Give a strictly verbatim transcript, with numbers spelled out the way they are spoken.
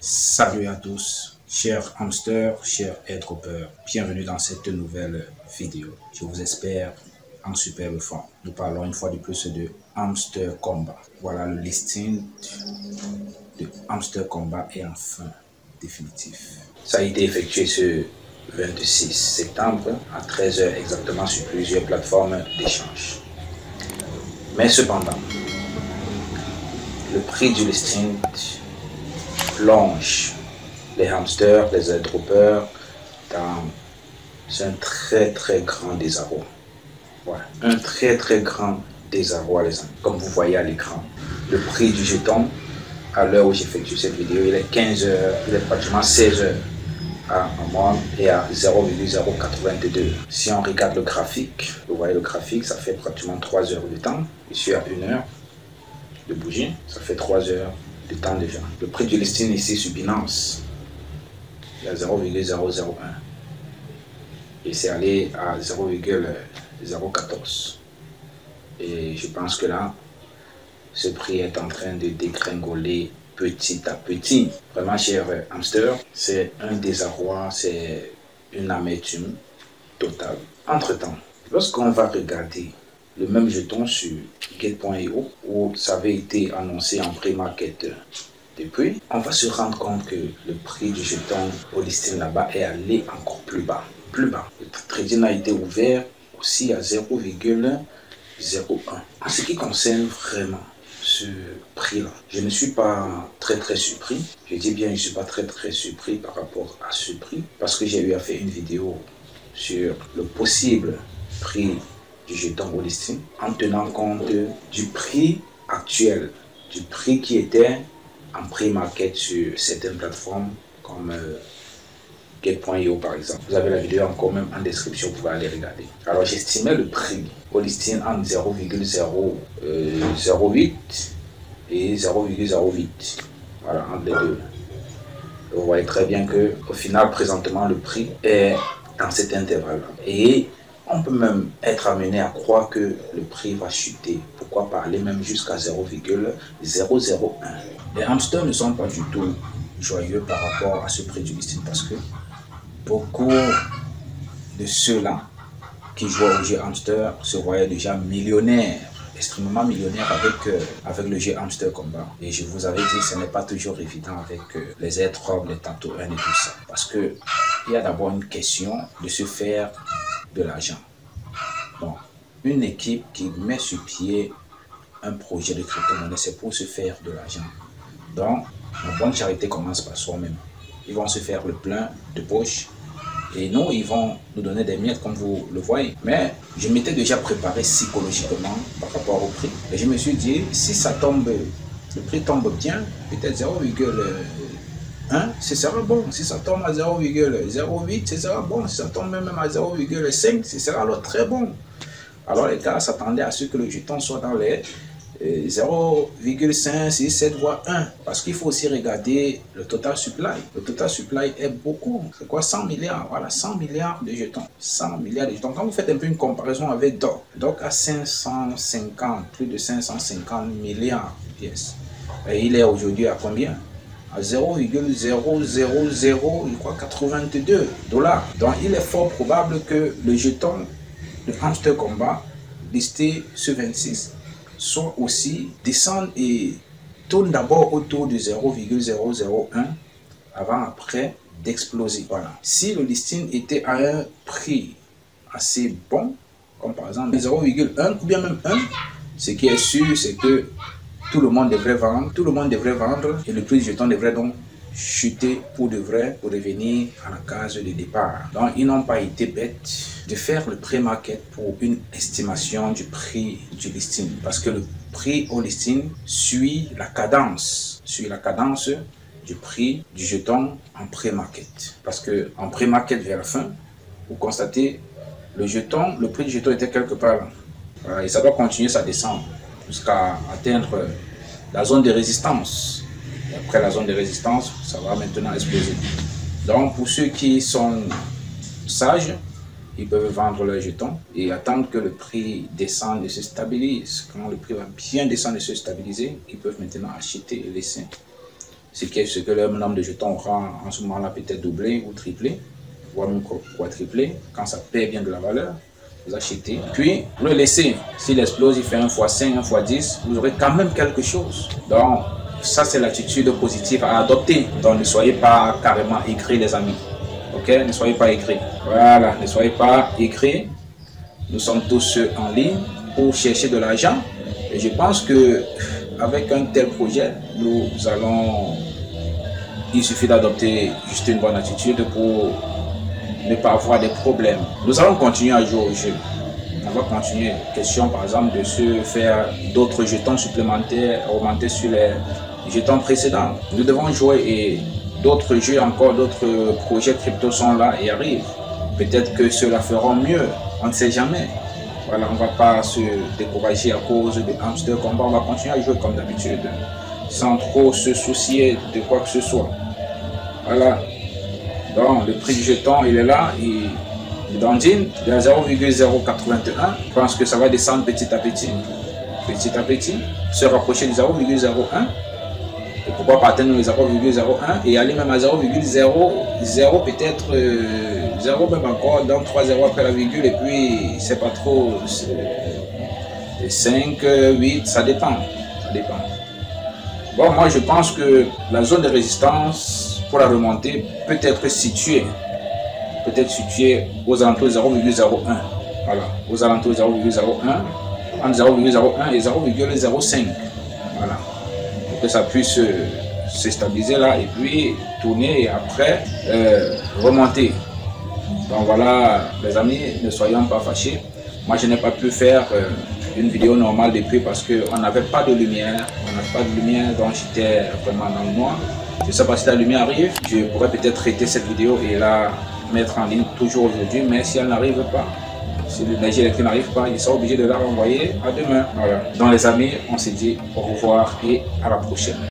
Salut à tous, chers hamsters, chers airdroppers, bienvenue dans cette nouvelle vidéo. Je vous espère en superbe forme. Nous parlons une fois de plus de Hamster Combat. Voilà, le listing de Hamster Combat est enfin définitif. Ça a été effectué ce vingt-six septembre à treize heures exactement sur plusieurs plateformes d'échange. Mais cependant, le prix du listing plonge les hamsters, les airdroppers dans un très très grand désarroi. Voilà, un très très grand désarroi les amis. Comme vous voyez à l'écran, le prix du jeton à l'heure où j'effectue cette vidéo, il est quinze heures, il est pratiquement seize heures à mois et à zéro virgule zéro quatre-vingt-deux. Si on regarde le graphique, vous voyez le graphique, ça fait pratiquement trois heures de temps. Je suis à une heure de bougie, ça fait trois heures de temps déjà. Le prix du listing ici sur Binance, il y a zéro virgule zéro zéro un et c'est allé à zéro virgule zéro quatorze. Et je pense que là, ce prix est en train de dégringoler petit à petit. Vraiment, cher hamster, c'est un désarroi, c'est une amertume totale. Entre-temps, lorsqu'on va regarder le même jeton sur Gate point i o où ça avait été annoncé en pré-market depuis, on va se rendre compte que le prix du jeton au listing là-bas est allé encore plus bas. Plus bas. Le trading a été ouvert aussi à zéro virgule zéro un. En ce qui concerne vraiment ce prix-là, je ne suis pas très très surpris. Je dis bien, je ne suis pas très très surpris par rapport à ce prix parce que j'ai eu à faire une vidéo sur le possible prix du jeton au listing en tenant compte du prix actuel, du prix qui était en pré-market sur certaines plateformes comme euh, Gate point i o par exemple. Vous avez la vidéo encore même en description, vous pouvez aller regarder. Alors j'estimais le prix au listing entre zéro virgule zéro zéro huit et zéro virgule zéro huit. Voilà, entre les deux. Vous voyez très bien que au final, présentement, le prix est dans cet intervalle-là. Et on peut même être amené à croire que le prix va chuter. Pourquoi pas aller même jusqu'à zéro virgule zéro zéro un. Les hamsters ne sont pas du tout joyeux par rapport à ce prix du listing parce que beaucoup de ceux-là qui jouent au jeu hamster se voyaient déjà millionnaires, extrêmement millionnaires avec, euh, avec le jeu Hamster Combat. Et je vous avais dit, ce n'est pas toujours évident avec euh, les airdrops, les tantôt un et tout ça. Parce que il y a d'abord une question de se faire de l'argent. Donc, une équipe qui met sur pied un projet de crypto-monnaie, c'est pour se faire de l'argent. Donc, la bonne charité commence par soi-même. Ils vont se faire le plein de poche et nous, ils vont nous donner des miettes comme vous le voyez. Mais je m'étais déjà préparé psychologiquement par rapport au prix. Et je me suis dit, si ça tombe, le prix tombe bien, peut-être zéro virgule un, ce sera bon. Si ça tombe à zéro virgule zéro huit, ce sera bon. Si ça tombe même à zéro virgule cinq, ce sera alors très bon. Alors les gars s'attendaient à ce que le jeton soit dans les zéro virgule cinq, six, sept voire un. Parce qu'il faut aussi regarder le total supply. Le total supply est beaucoup. C'est quoi? cent milliards. Voilà, cent milliards de jetons. cent milliards de jetons. Quand vous faites un peu une comparaison avec D O C, D O C a cinq cent cinquante, plus de cinq cent cinquante milliards de pièces. Et il est aujourd'hui à combien? À zéro virgule zéro zéro zéro, je crois, quatre-vingt-deux dollars. Donc il est fort probable que le jeton de Hamster Combat listé ce vingt-six soit aussi descendre et tourne d'abord autour de zéro virgule zéro zéro un avant après d'exploser. Voilà. Si le listing était à un prix assez bon, comme par exemple zéro virgule un ou bien même un, ce qui est sûr, c'est que tout le monde devrait vendre, tout le monde devrait vendre et le prix du jeton devrait donc chuter pour de vrai, pour revenir à la case de départ. Donc ils n'ont pas été bêtes de faire le pré-market pour une estimation du prix du listing parce que le prix au listing suit la cadence, suit la cadence du prix du jeton en pré-market. Parce que en pré-market vers la fin, vous constatez le jeton, le prix du jeton était quelque part là. Voilà, et ça doit continuer sa descente jusqu'à atteindre la zone de résistance. Et après la zone de résistance, ça va maintenant exploser. Donc pour ceux qui sont sages, ils peuvent vendre leurs jetons et attendre que le prix descende et se stabilise. Quand le prix va bien descendre et se stabiliser, ils peuvent maintenant acheter et laisser. ce qui est ce que le nombre de jetons aura en ce moment-là peut-être doublé ou triplé, voire même quadruplé. Quand ça perd bien de la valeur, vous achetez, puis vous le laissez. S'il explose, il fait un fois cinq, un fois dix, vous aurez quand même quelque chose. Donc, ça c'est l'attitude positive à adopter. Donc, ne soyez pas carrément aigris, les amis. Ok, ne soyez pas aigris. Voilà, ne soyez pas aigris. Nous sommes tous en ligne pour chercher de l'argent. Et je pense que avec un tel projet, nous allons... Il suffit d'adopter juste une bonne attitude pour ne pas avoir des problèmes. Nous allons continuer à jouer au jeu. On va continuer. Question par exemple de se faire d'autres jetons supplémentaires, augmenter sur les jetons précédents. Nous devons jouer et d'autres jeux encore, d'autres projets crypto sont là et arrivent. Peut-être que ceux-là feront mieux. On ne sait jamais. Voilà, on ne va pas se décourager à cause de hamster combat. On va continuer à jouer comme d'habitude, sans trop se soucier de quoi que ce soit. Voilà. Donc, le prix du jeton, il est là. Il, il dandine. Il est à zéro virgule zéro quatre-vingt-un. Je pense que ça va descendre petit à petit. Petit à petit. Se rapprocher du zéro virgule zéro un. Et pourquoi pas atteindre le zéro virgule zéro un et aller même à zéro virgule zéro zéro, peut-être euh, zéro même encore, donc trois zéros après la virgule, et puis c'est pas trop, cinq, huit, ça dépend. Ça dépend. Bon, moi je pense que la zone de résistance pour la remontée peut être située, peut être située aux alentours de zéro virgule zéro un. Voilà, aux alentours de zéro virgule zéro un, entre zéro virgule zéro un et zéro virgule zéro cinq. Voilà. Que ça puisse euh, se stabiliser là et puis tourner et après euh, remonter. Donc voilà les amis, ne soyons pas fâchés. Moi je n'ai pas pu faire euh, une vidéo normale depuis parce qu'on n'avait pas de lumière, on n'a pas de lumière, donc j'étais vraiment dans le noir. Je ne sais pas si la lumière arrive, je pourrais peut-être traiter cette vidéo et la mettre en ligne toujours aujourd'hui, mais si elle n'arrive pas, si l'énergie électrique n'arrive pas, il sera obligé de la renvoyer à demain. Voilà. Donc les amis, on se dit au revoir et à la prochaine.